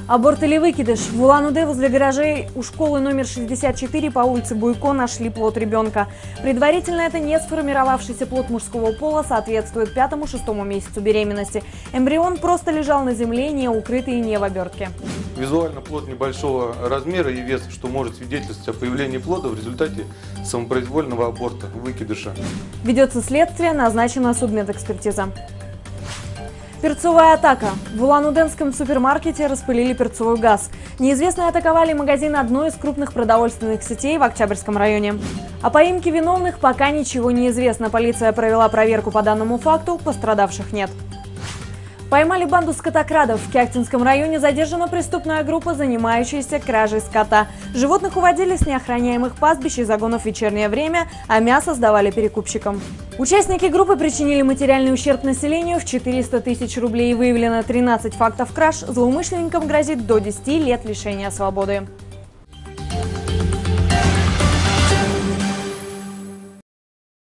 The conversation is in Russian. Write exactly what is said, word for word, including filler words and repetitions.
Аборт или выкидыш? В Улан-Удэ возле гаражей у школы номер шестьдесят четыре по улице Буйко нашли плод ребенка. Предварительно это не сформировавшийся плод мужского пола, соответствует пятому-шестому месяцу беременности. Эмбрион просто лежал на земле, не укрытый и не в обертке. Визуально плод небольшого размера и веса, что может свидетельствовать о появлении плода в результате самопроизвольного аборта, выкидыша. Ведется следствие, назначена судмедэкспертиза. Перцовая атака. В улан-удэнском супермаркете распылили перцовый газ. Неизвестные атаковали магазин одной из крупных продовольственных сетей в Октябрьском районе. О поимке виновных пока ничего не известно. Полиция провела проверку по данному факту, пострадавших нет. Поймали банду скотокрадов. В Кяхтинском районе задержана преступная группа, занимающаяся кражей скота. Животных уводили с неохраняемых пастбищ и загонов в вечернее время, а мясо сдавали перекупщикам. Участники группы причинили материальный ущерб населению в четыреста тысяч рублей. Выявлено тринадцать фактов краж. Злоумышленникам грозит до десяти лет лишения свободы.